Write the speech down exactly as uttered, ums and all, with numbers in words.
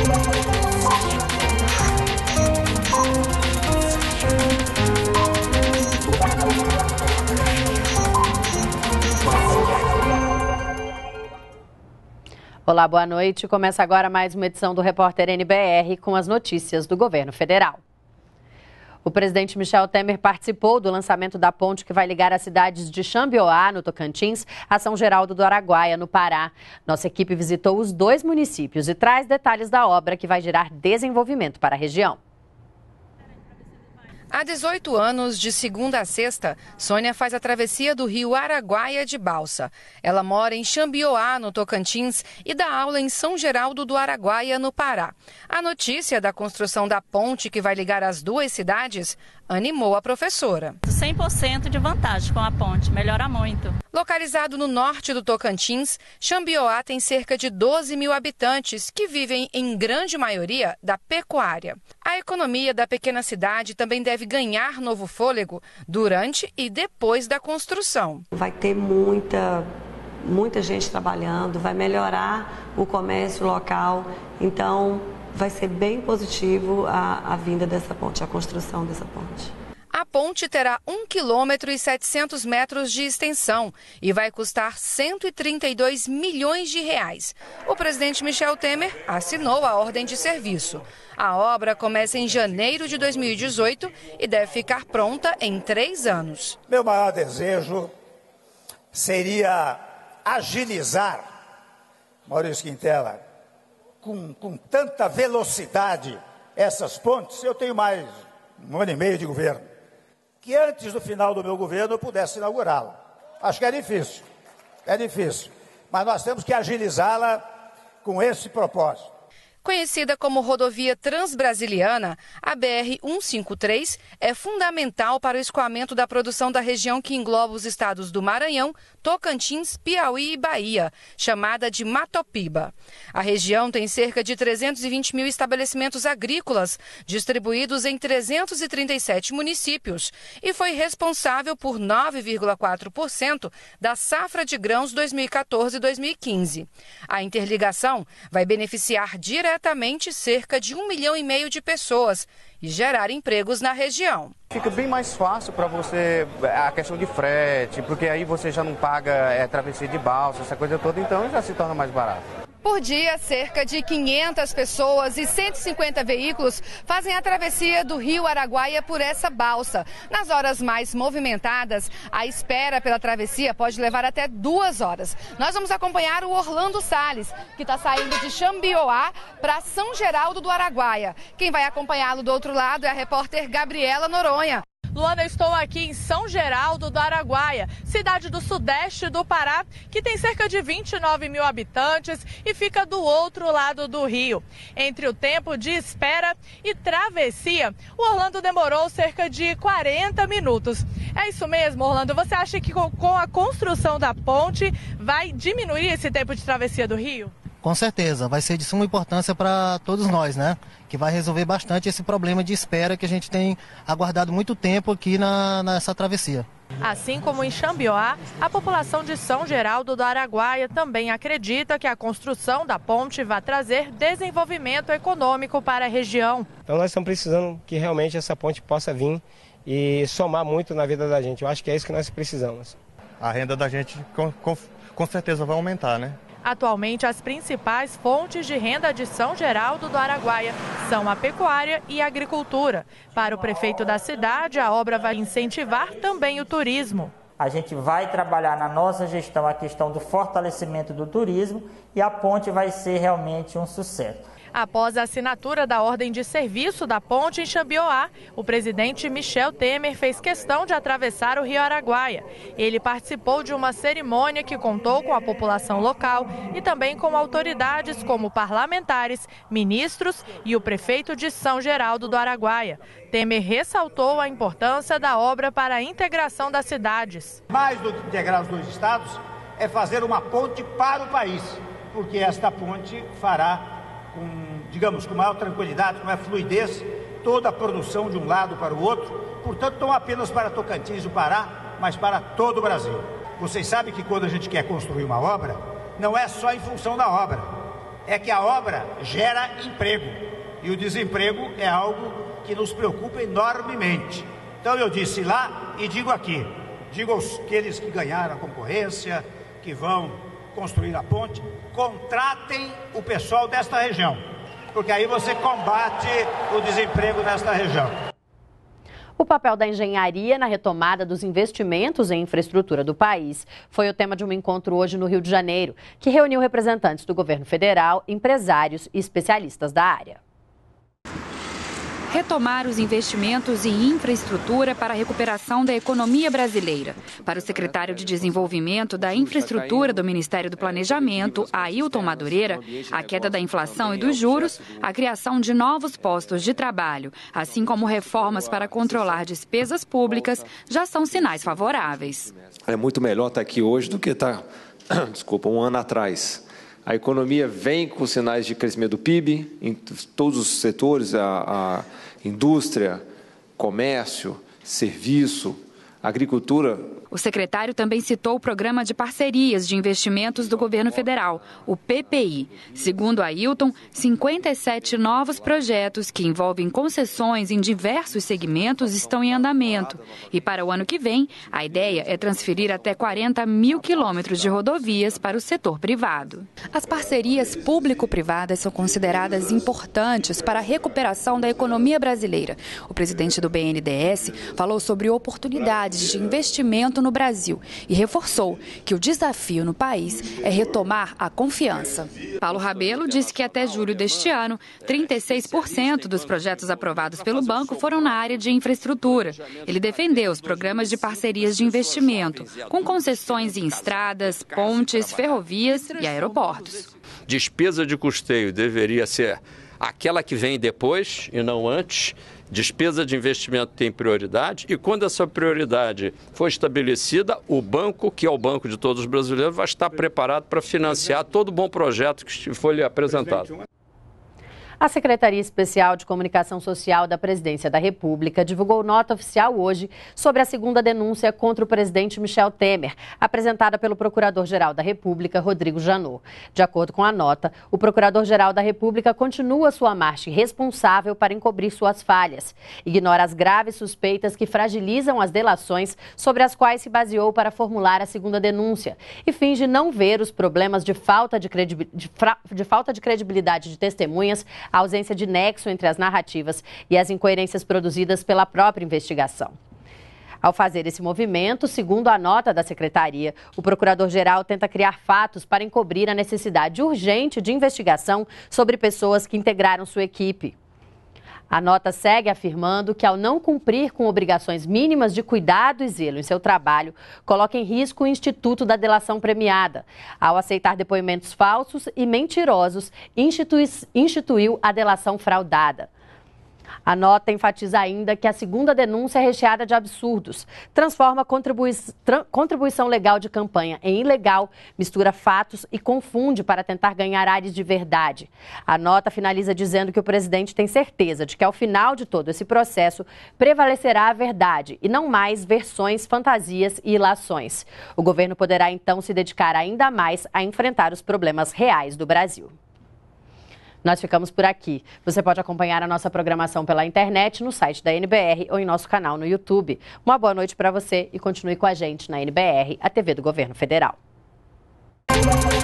Olá, boa noite. Começa agora mais uma edição do Repórter N B R com as notícias do governo federal. O presidente Michel Temer participou do lançamento da ponte que vai ligar as cidades de Xambioá, no Tocantins, a São Geraldo do Araguaia, no Pará. Nossa equipe visitou os dois municípios e traz detalhes da obra que vai gerar desenvolvimento para a região. Há dezoito anos, de segunda a sexta, Sônia faz a travessia do rio Araguaia de balsa. Ela mora em Xambioá, no Tocantins, e dá aula em São Geraldo do Araguaia, no Pará. A notícia da construção da ponte que vai ligar as duas cidades animou a professora. cem por cento de vantagem com a ponte, melhora muito. Localizado no norte do Tocantins, Xambioá tem cerca de doze mil habitantes que vivem, em grande maioria, da pecuária. A economia da pequena cidade também deve ganhar novo fôlego durante e depois da construção. Vai ter muita, muita gente trabalhando, vai melhorar o comércio local, então vai ser bem positivo a, a vinda dessa ponte, a construção dessa ponte. A ponte terá um quilômetro e setecentos metros de extensão e vai custar cento e trinta e dois milhões de reais. O presidente Michel Temer assinou a ordem de serviço. A obra começa em janeiro de dois mil e dezoito e deve ficar pronta em três anos. Meu maior desejo seria agilizar, Maurício Quintela, com, com tanta velocidade essas pontes. Eu tenho mais um ano e meio de governo, que antes do final do meu governo eu pudesse inaugurá-la. Acho que é difícil, é difícil, mas nós temos que agilizá-la com esse propósito. Conhecida como rodovia transbrasiliana, a B R cento e cinquenta e três é fundamental para o escoamento da produção da região que engloba os estados do Maranhão, Tocantins, Piauí e Bahia, chamada de Matopiba. A região tem cerca de trezentos e vinte mil estabelecimentos agrícolas, distribuídos em trezentos e trinta e sete municípios, e foi responsável por nove vírgula quatro por cento da safra de grãos dois mil e quatorze e dois mil e quinze. A interligação vai beneficiar diretamente diretamente cerca de um milhão e meio de pessoas e gerar empregos na região. Fica bem mais fácil para você a questão de frete, porque aí você já não paga é, travessia de balsa, essa coisa toda, então já se torna mais barato. Por dia, cerca de quinhentas pessoas e cento e cinquenta veículos fazem a travessia do rio Araguaia por essa balsa. Nas horas mais movimentadas, a espera pela travessia pode levar até duas horas. Nós vamos acompanhar o Orlando Salles, que está saindo de Xambioá para São Geraldo do Araguaia. Quem vai acompanhá-lo do outro lado é a repórter Gabriela Noronha. Luana, eu estou aqui em São Geraldo do Araguaia, cidade do sudeste do Pará, que tem cerca de vinte e nove mil habitantes e fica do outro lado do rio. Entre o tempo de espera e travessia, o Orlando demorou cerca de quarenta minutos. É isso mesmo, Orlando? Você acha que com a construção da ponte vai diminuir esse tempo de travessia do rio? Com certeza, vai ser de suma importância para todos nós, né? Que vai resolver bastante esse problema de espera que a gente tem aguardado muito tempo aqui na, nessa travessia. Assim como em Xambioá, a população de São Geraldo do Araguaia também acredita que a construção da ponte vai trazer desenvolvimento econômico para a região. Então nós estamos precisando que realmente essa ponte possa vir e somar muito na vida da gente. Eu acho que é isso que nós precisamos. A renda da gente com, com, com certeza vai aumentar, né? Atualmente, as principais fontes de renda de São Geraldo do Araguaia são a pecuária e a agricultura. Para o prefeito da cidade, a obra vai incentivar também o turismo. A gente vai trabalhar na nossa gestão a questão do fortalecimento do turismo e a ponte vai ser realmente um sucesso. Após a assinatura da ordem de serviço da ponte em Xambioá, o presidente Michel Temer fez questão de atravessar o rio Araguaia. Ele participou de uma cerimônia que contou com a população local e também com autoridades como parlamentares, ministros e o prefeito de São Geraldo do Araguaia. Temer ressaltou a importância da obra para a integração das cidades. Mais do que integrar os dois estados, é fazer uma ponte para o país, porque esta ponte fará com, digamos, com maior tranquilidade, com maior fluidez, toda a produção de um lado para o outro, portanto, não apenas para Tocantins e o Pará, mas para todo o Brasil. Vocês sabem que quando a gente quer construir uma obra, não é só em função da obra, é que a obra gera emprego. E o desemprego é algo que nos preocupa enormemente. Então eu disse lá e digo aqui, digo aos aqueles que ganharam a concorrência, que vão construir a ponte, contratem o pessoal desta região, porque aí você combate o desemprego nesta região. O papel da engenharia na retomada dos investimentos em infraestrutura do país foi o tema de um encontro hoje no Rio de Janeiro, que reuniu representantes do governo federal, empresários e especialistas da área. Retomar os investimentos em infraestrutura para a recuperação da economia brasileira. Para o secretário de Desenvolvimento da Infraestrutura do Ministério do Planejamento, Ailton Madureira, a queda da inflação e dos juros, a criação de novos postos de trabalho, assim como reformas para controlar despesas públicas, já são sinais favoráveis. É muito melhor estar aqui hoje do que estar, desculpa, um ano atrás. A economia vem com sinais de crescimento do P I B em todos os setores, a, a indústria, comércio, serviço, agricultura. O secretário também citou o Programa de Parcerias de Investimentos do Governo Federal, o P P I. Segundo Ailton, cinquenta e sete novos projetos que envolvem concessões em diversos segmentos estão em andamento. E para o ano que vem, a ideia é transferir até quarenta mil quilômetros de rodovias para o setor privado. As parcerias público-privadas são consideradas importantes para a recuperação da economia brasileira. O presidente do B N D E S falou sobre oportunidades de investimento no Brasil e reforçou que o desafio no país é retomar a confiança. Paulo Rabelo disse que até julho deste ano, trinta e seis por cento dos projetos aprovados pelo banco foram na área de infraestrutura. Ele defendeu os programas de parcerias de investimento, com concessões em estradas, pontes, ferrovias e aeroportos. Despesa de custeio deveria ser aquela que vem depois e não antes. Despesa de investimento tem prioridade e quando essa prioridade for estabelecida, o banco, que é o banco de todos os brasileiros, vai estar preparado para financiar todo bom projeto que for lhe apresentado. A Secretaria Especial de Comunicação Social da Presidência da República divulgou nota oficial hoje sobre a segunda denúncia contra o presidente Michel Temer, apresentada pelo Procurador-Geral da República, Rodrigo Janot. De acordo com a nota, o Procurador-Geral da República continua sua marcha irresponsável para encobrir suas falhas, ignora as graves suspeitas que fragilizam as delações sobre as quais se baseou para formular a segunda denúncia e finge não ver os problemas de falta de, credibil... de, fra... de falta de credibilidade de testemunhas, a ausência de nexo entre as narrativas e as incoerências produzidas pela própria investigação. Ao fazer esse movimento, segundo a nota da Secretaria, o Procurador-Geral tenta criar fatos para encobrir a necessidade urgente de investigação sobre pessoas que integraram sua equipe. A nota segue afirmando que, ao não cumprir com obrigações mínimas de cuidado e zelo em seu trabalho, coloca em risco o Instituto da Delação Premiada. Ao aceitar depoimentos falsos e mentirosos, institui, instituiu a delação fraudada. A nota enfatiza ainda que a segunda denúncia é recheada de absurdos, transforma contribui contribuição legal de campanha em ilegal, mistura fatos e confunde para tentar ganhar ares de verdade. A nota finaliza dizendo que o presidente tem certeza de que, ao final de todo esse processo, prevalecerá a verdade e não mais versões, fantasias e ilações. O governo poderá, então, se dedicar ainda mais a enfrentar os problemas reais do Brasil. Nós ficamos por aqui. Você pode acompanhar a nossa programação pela internet, no site da N B R ou em nosso canal no YouTube. Uma boa noite para você e continue com a gente na N B R, a T V do Governo Federal.